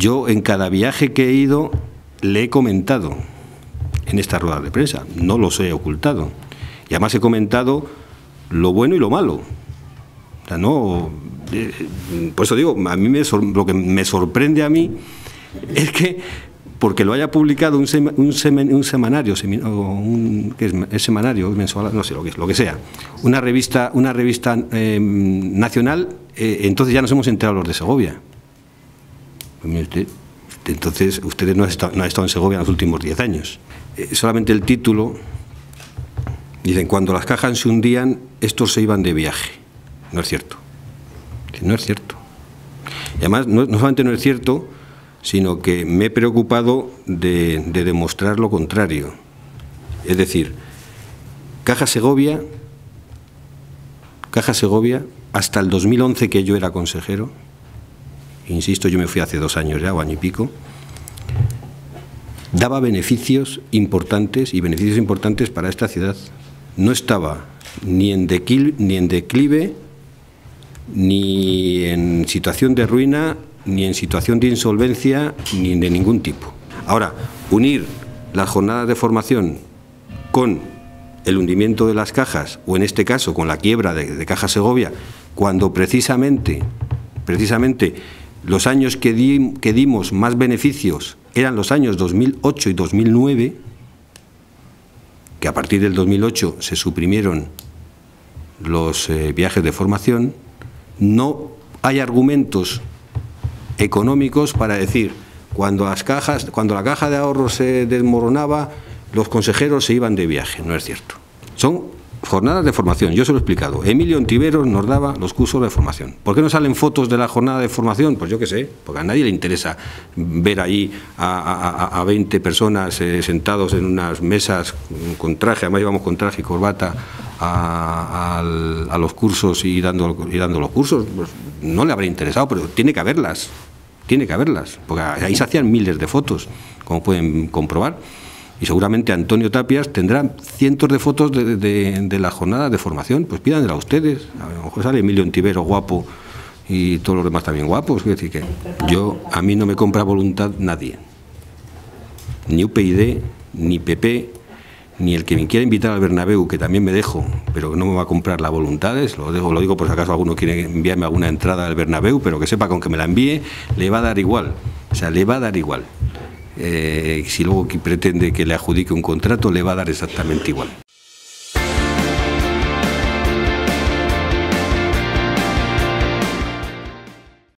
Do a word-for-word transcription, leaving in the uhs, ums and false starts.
Yo en cada viaje que he ido le he comentado en estas ruedas de prensa, no los he ocultado. Y además he comentado lo bueno y lo malo. O sea, no, eh, por eso digo, a mí me sor, lo que me sorprende a mí es que, porque lo haya publicado un, sema, un, semen, un semanario, semin, un, ¿qué es? ¿Es semanario, mensual? No sé lo que es, lo que sea, una revista, una revista eh, nacional, eh, entonces ya nos hemos enterado los de Segovia. Usted, entonces, ustedes no han estado, no han estado en Segovia en los últimos diez años. Eh, solamente el título, dicen, cuando las cajas se hundían, estos se iban de viaje. No es cierto. No es cierto. Y además, no, no solamente no es cierto, sino que me he preocupado de, de demostrar lo contrario. Es decir, Caja Segovia, Caja Segovia, hasta el dos mil once, que yo era consejero, insisto, yo me fui hace dos años ya, o año y pico, daba beneficios importantes y beneficios importantes para esta ciudad. No estaba ni en declive, ni en declive, ni en situación de ruina, ni en situación de insolvencia, ni de ningún tipo. Ahora, unir las jornadas de formación con el hundimiento de las cajas, o en este caso con la quiebra de, de Caja Segovia, cuando precisamente, precisamente los años que, di, que dimos más beneficios eran los años dos mil ocho y dos mil nueve, que a partir del dos mil ocho se suprimieron los eh, viajes de formación, no hay argumentos económicos para decir, cuando las cajas, cuando la caja de ahorros se desmoronaba, los consejeros se iban de viaje. No es cierto. Son jornadas de formación, yo se lo he explicado. Emilio Ontiveros nos daba los cursos de formación. ¿Por qué no salen fotos de la jornada de formación? Pues yo qué sé, porque a nadie le interesa ver ahí a, a, a veinte personas eh, sentados en unas mesas con traje, además llevamos con traje y corbata a, a, a los cursos y dando, y dando los cursos. Pues no le habrá interesado, pero tiene que haberlas, tiene que haberlas, porque ahí se hacían miles de fotos, como pueden comprobar. Y seguramente Antonio Tapias tendrá cientos de fotos de, de, de la jornada de formación, pues pídanla a ustedes. A lo mejor sale Emilio Ontiveros guapo y todos los demás también guapos. Es decir, que yo, a mí no me compra voluntad nadie, ni U P y D, ni P P, ni el que me quiera invitar al Bernabéu, que también me dejo, pero no me va a comprar las voluntades. Lo digo, lo digo por si acaso alguno quiere enviarme alguna entrada al Bernabéu, pero que sepa que aunque me la envíe, le va a dar igual. O sea, le va a dar igual. Eh, si luego pretende que le adjudique un contrato, le va a dar exactamente igual.